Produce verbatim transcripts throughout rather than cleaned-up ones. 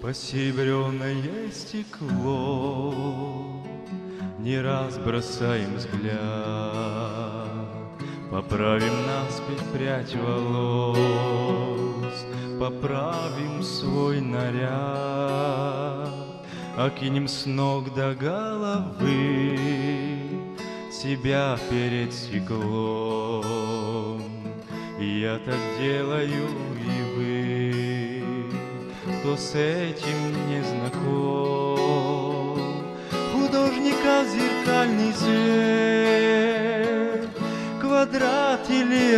посеребренное стекло, не раз бросаем взгляд, поправим наспех прядь волос, поправим свой наряд, окинем с ног до головы себя перед стеклом. И я так делаю, и вы, кто с этим не знаком. Художника зеркальный свет, квадрат или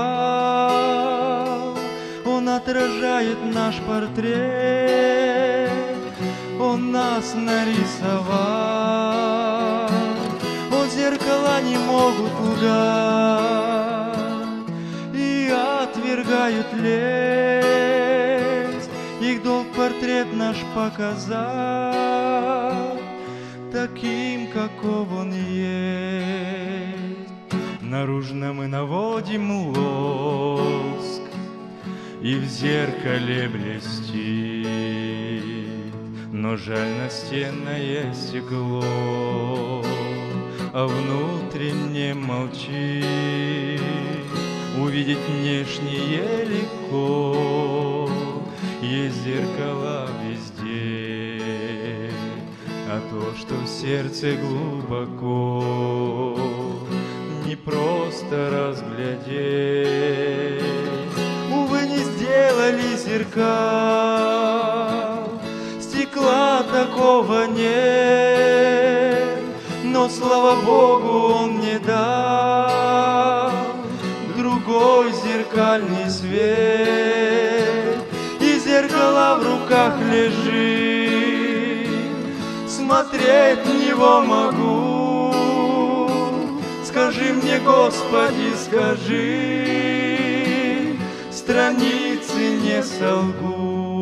овал, он отражает наш портрет, он нас нарисовал. О, зеркала не могут лгать и отвергают лесть, их долг портрет наш показать таким, каков он есть. Наружно мы наводим лоск, и в зеркале блестит, но жаль настенное стекло, а внутренне молчит. Увидеть внешнее легко, есть зеркала везде, а то, что в сердце глубоко, не просто разглядеть. Увы, не сделали зеркал, стекла такого нет, но, слава Богу, он не дал другой зеркальный свет. И зеркала в руках лежит, смотреть в него могу. Скажи мне, Господи, скажи, страницы не солгу.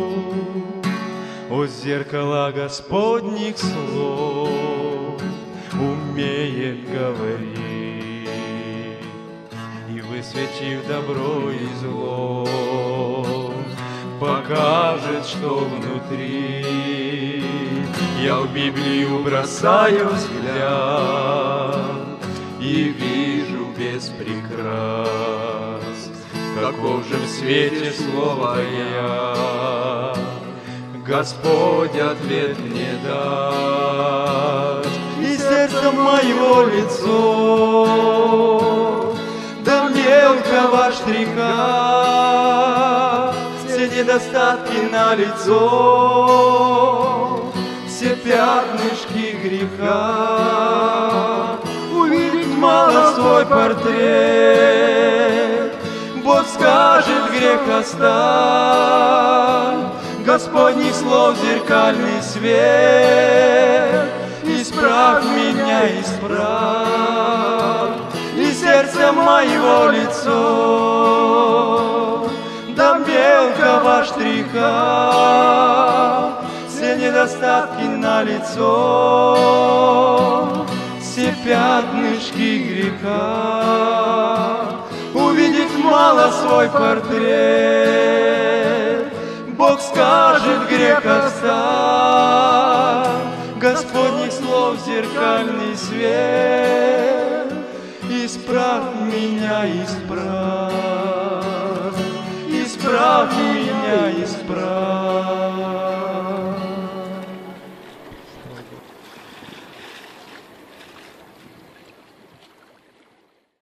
О, зеркала Господних слов умеет говорить, и, высветив добро и зло, покажет, что внутри. Я в Библию бросаю взгляд и вижу без прикрас, каков же в свете слова я. Господь ответ мне даст, и сердце моего лицо до мелкого штриха, все недостатки на лицо, все пятнышки греха. Увидеть мало свой портрет, Бог скажет, грех оставь. Господних слов зеркальный свет, исправь меня, исправь. И сердце моего лицо до мелкого штриха, все недостатки на лицо, все пятнышки греха. Увидеть мало свой портрет, Бог скажет, грех оставь. Господних слов зеркальный свет, исправь меня, исправь, исправь меня, исправь.